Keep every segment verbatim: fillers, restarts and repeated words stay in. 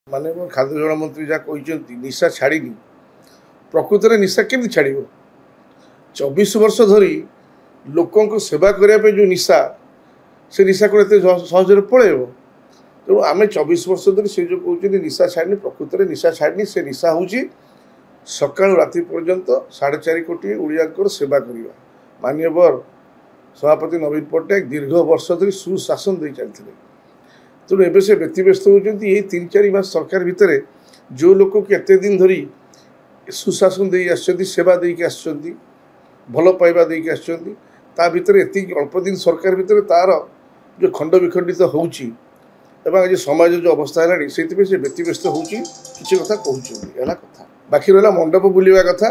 माननीय खाद्य जल मंत्री जहाँ कहते निशा छाड़ी प्रकृत में निशा केमी छाड़ चौबीस वर्ष धरी लोकों सेवा करने जो निशा से निशा को सहज पलैब तेणु आम चौबीस वर्ष धरी से जो कहते निशा छाड़ी प्रकृत में निशा छाड़ी से निशा हूँ सका राति पर्यंत साढ़े चार कोटी ओडिया सेवा करवा माननीय सभापति नवीन पट्टनायक दीर्घ वर्ष धरी सुशासन दे चलते तेणु एवं से व्यतीव्यस्त होती ये तीन चार मास सरकार भितर जो लोक को एत दिन धरी सुशासन दे सेवा देके आसुँच भल पाइबा देके आसुँच भितर एति अल्प दिन सरकार भितर तार जो खंड विखंडित होउची आज समाज जो अवस्था है से व्यतीव्यस्त होती कथा कहूँ कथा बाकी रहा मंडप बुलवा कथा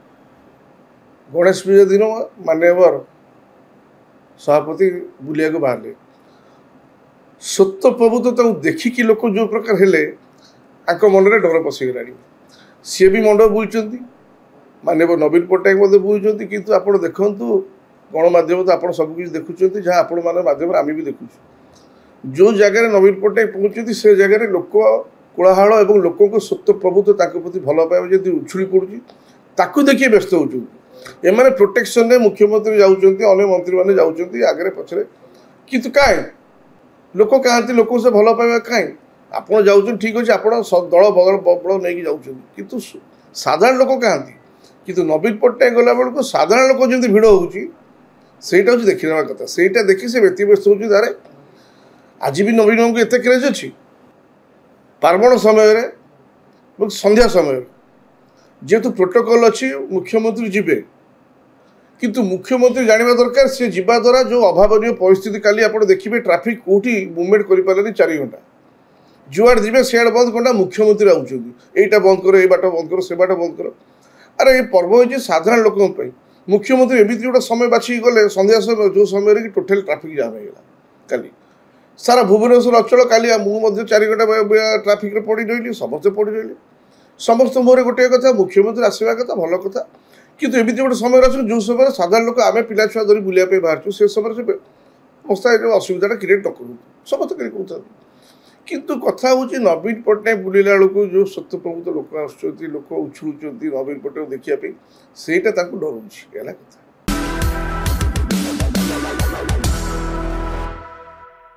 गणेश पूजा दिन मान्यवर सभापति बुलिया को बाहर सत्य प्रभुत्व देखिकी लोक जो प्रकार हेले मन में डर पशिगला सी भी मंडप बुलूँ माननीय नवीन पट्टनायक बुलूँ किंतु आप देखु गणमाध्यम तो आप सब किसी देखुं जहाँ आपण माध्यम आम भी देखु जो जगह नवीन पट्टनायक पहुँचती से जगह लोक कोलाहल और लोकों को सत्य प्रभुत्व प्रति भल पाइबा जब उछुड़ी पड़ू देखिए व्यस्त होने एम प्रोटेक्शन मुख्यमंत्री जाऊँच अने मंत्री मैंने जाऊँच आगे पछरे किंतु कहीं लोक कहते लोक से भल पाइबा कहीं आप जाऊँ ठीक अच्छे आप दल बगल बल नहीं जाऊँ साधारण लोक कहते किंतु नवीन पट्टनायक गला बेलू साधारण लोक जमी भिड़ होटा हूँ देखी ना कथा से देखी से व्यतीव्यस्त हो आज भी नवीन बाबू को एत क्रेज अच्छी पार्वण समय संध्या समय जेहेतु प्रोटोकॉल अच्छी मुख्यमंत्री जीवे किंतु मुख्यमंत्री जानवा दरकार सी जीवा द्वारा जो अभावन परिस्थिति काली आप देखिए ट्राफिक कौटी मुवमेंट कर चार घंटा जुआड़ जी सियाड़ बंद करना मुख्यमंत्री आउट यहाँ बंद करो ये बाट बंद करो से बाट बंद करो अरे ये पर्व हो साधारण लोकों मुख्यमंत्री एमती गोटे समय बाछी गले संध्या समय जो समय कि टोटाल ट्राफिक जाम होगा काली सारा भुवनेश्वर अचल काली मुझे चार घंटा ट्राफिक पड़ रही समस्ते पड़ रही समस्त मोहर गोटे कथा मुख्यमंत्री आसवा कथा भल कथा किंतु एमती गोटे समय अच्छे जो समय साधारण लोक आम पिला छुआ धरी बुलाया बाहर से समय से अवस्था असुविधा क्रिएट न करूँ समस्त कहते किंतु कथा हूँ नवीन पट्टनायक बुलेला बेलू जो सत्य प्रभुत्व लोक आसुँच लोक उछुलुंट नवीन पट्टनायक देखिए से डर कथा।